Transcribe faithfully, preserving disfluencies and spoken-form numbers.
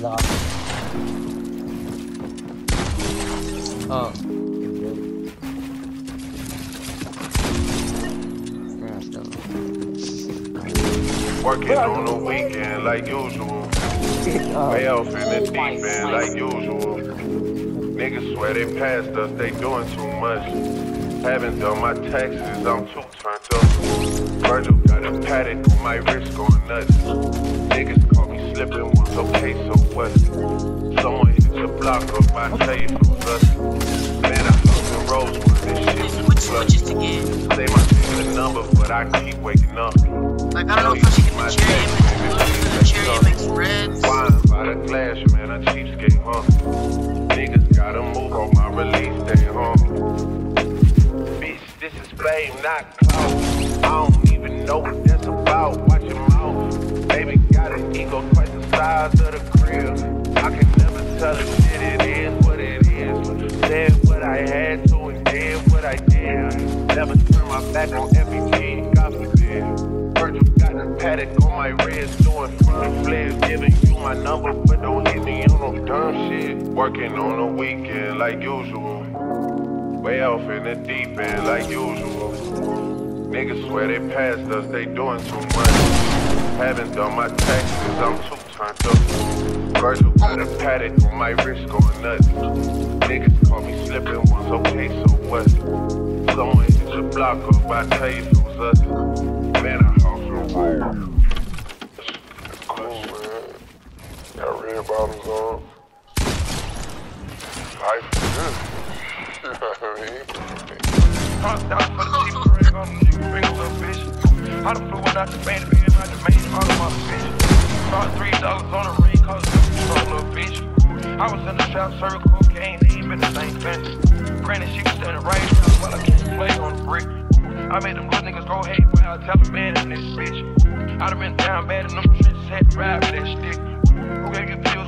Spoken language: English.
off. Oh. Working on the weekend like usual. Way off in the deep end like usual. Niggas swear they passed us, they doing too much. Haven't done my taxes, I'm too turned up. Virgil got a paddock on my wrist going nuts. Niggas caught me slipping once, okay, so what? Someone hit the block up, I tell you from us. Man, I fucking rose when this shit too clutch. Say my nigga number, but I keep waking up. Like, I don't know if I should get the cherry mix, cherry mix reds. Wine by the glass, man, a cheapskate, huh? Niggas gotta move on my release day, huh? Bitch, this is fame, not clout. I don't even know what that's about. Watch your mouth. Baby got an ego twice the size of the crib. I can never tell a shit, it is what it is. Said what I had to and did what I did. Never turn my back on every G, God forbid. Virgil got a paddock on my wrist, doing front flips, giving you my number, but don't hit me on no dumb shit. Working on the weekend like usual. Way off in the deep end like usual. Niggas swear they passed us, they doing too much. Haven't done my taxes, I'm too turned up. Virgil got a paddock on my wrist going nuts. Niggas caught me slipping once, okay, so what? Someone hit the block up, I tell you it was us. Man, I house and roll. Cool, man. Got red bottoms on. Life is good. You know what I mean? Front down for the cheap break on the nigga, bring a little bitch. I done flew out the band, man, I done made all of my bitch. Brought three dollars on a ring, cause it's a little bitch. I was in the trap, serving cocaine, they ain't been the same fence. Granted, she was standing right around while I kept the play on the brick. I made them little niggas go hate when I tell a man in this bitch. I done been down bad in them trenches, had to ride with that stick. Who gave you pills?